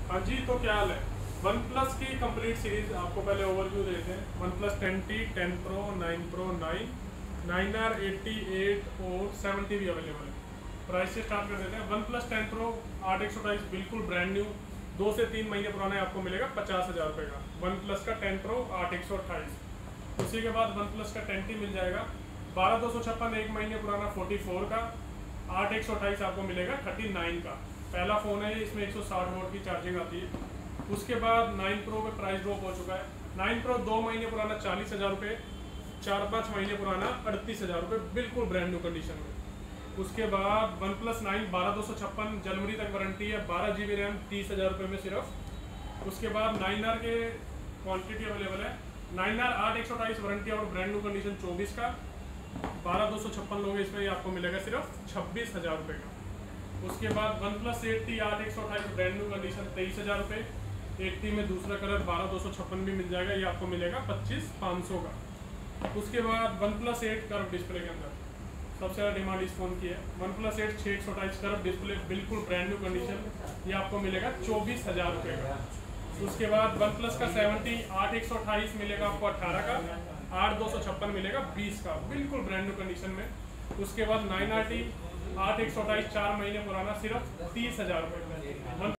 हाँ जी, तो क्या हाल है। वन प्लस की कंप्लीट सीरीज आपको पहले ओवरव्यू देते हैं। One plus 10T, 10 pro, 9 pro, 9R, 88 और 70 भी अवेलेबल है। प्राइस से स्टार्ट कर देते हैं। वन प्लस 10 प्रो 8/128 बिल्कुल ब्रांड न्यू 2 से 3 महीने पुराना आपको मिलेगा 50,000 रुपये का। वन प्लस का 10 प्रो 8/128। उसी के बाद वन प्लस का 10T मिल जाएगा 12,256 1 महीने पुराना 44 का। 8/128 आपको मिलेगा 39 का। पहला फ़ोन है, इसमें 160 वोल्ट की चार्जिंग आती है। उसके बाद 9 प्रो में प्राइस ड्रॉप हो चुका है। 9 प्रो 2 महीने पुराना 40,000 रुपये, 4-5 महीने पुराना 38,000 रुपये, बिल्कुल ब्रांड न्यू कंडीशन में। उसके बाद वन प्लस 9 12,256 जनवरी तक वारंटी है, 12 GB रैम 30,000 रुपये में सिर्फ। उसके बाद 9R के क्वान्टिटी अवेलेबल है। 9R 8/128 वारंटी और ब्रांड न्यू कंडीशन 24 का। 12,256 लोग इसमें आपको मिलेगा सिर्फ 26,000 रुपये का। उसके बाद OnePlus 8T 8/128 brand new condition 23,000 रुपये। 8T में दूसरा कलर 12,256 भी मिल जाएगा, ये आपको मिलेगा 25,500 का। उसके बाद वन प्लस 8 कर्व डिस्प्ले के अंदर सबसे ज़्यादा डिमांड इस फोन की है। वन प्लस 8 6/128 कर्व डिस्प्ले बिल्कुल ब्रांड न्यू कंडीशन, ये आपको मिलेगा 24,000 रुपये का। उसके बाद वन प्लस का 70 8/128 मिलेगा आपको 18 का। 8,256 मिलेगा 20 का, बिल्कुल ब्रांड न्यू कंडीशन में। उसके बाद 9RT 8/128 4 महीने पुराना सिर्फ 30,000 रुपये का।